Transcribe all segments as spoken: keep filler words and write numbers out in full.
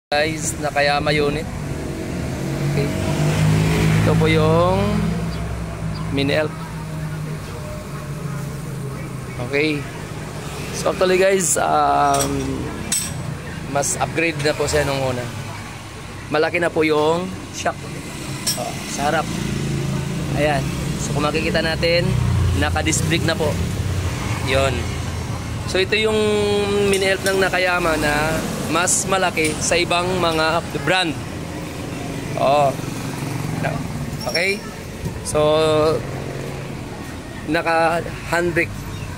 Guys, Nakayama unit. Okay. Ito po yung mini elf. Okay. So actually guys, um, mas upgrade na po siya nung una. Malaki na po yung shock oh, sa harap. Ayan. So kung makikita natin, naka-disc brake na po. Yon. So ito yung mini elf ng Nakayama na mas malaki sa ibang mga brand. Oh. Okay? So naka handbrake.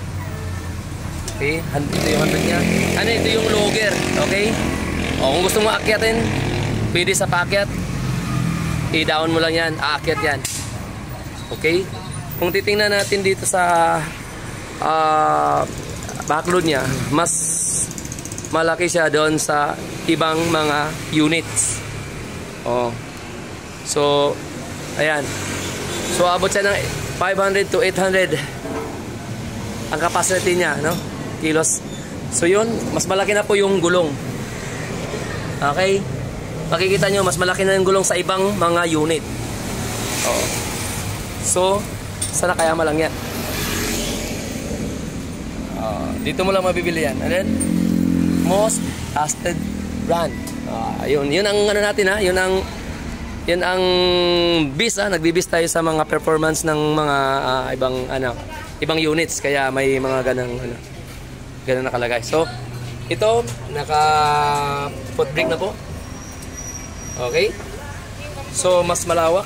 Okay? Ito yung handbrake niya. Ano ito yung logger, okay? O kung gusto mo aakyatin, pwede sa paakyat. I-down mo lang yan, aakyat yan. Okay? Kung titingnan natin dito sa uh, backload niya, mas malaki siya doon sa ibang mga units. Oh. So, ayan. So, abot siya ng five hundred to eight hundred ang capacity niya, no? Kilos. So, yun, mas malaki na po yung gulong. Okay? Makikita nyo, mas malaki na yung gulong sa ibang mga unit. Oh. So, sa Nakayama lang yan. Uh, dito mo lang mabibili yan. And then, most trusted brand. Uh, yun, yun ang ano natin ha, yun ang yun ang bis ha, nagbibis tayo sa mga performance ng mga uh, ibang ano, ibang units kaya may mga ganang ano, ganang nakalagay. So, ito naka foot brake na po. Okay? So, mas malawak.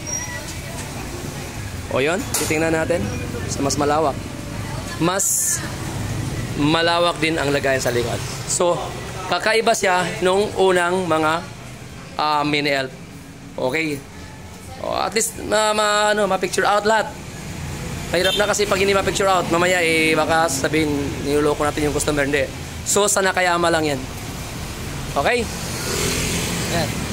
O yun, titingnan natin sa mas malawak. Mas malawak din ang lagayan sa likod. So, kakaiba siya nung unang mga uh, mini elf. Okay. O, at least ma, ma, ano, ma-picture out lahat. Mahirap na kasi pag hindi ma-picture out, mamaya eh baka sabihin niloloko natin yung customer. Hindi. So, sa Nakayama lang yan. Okay? Yan.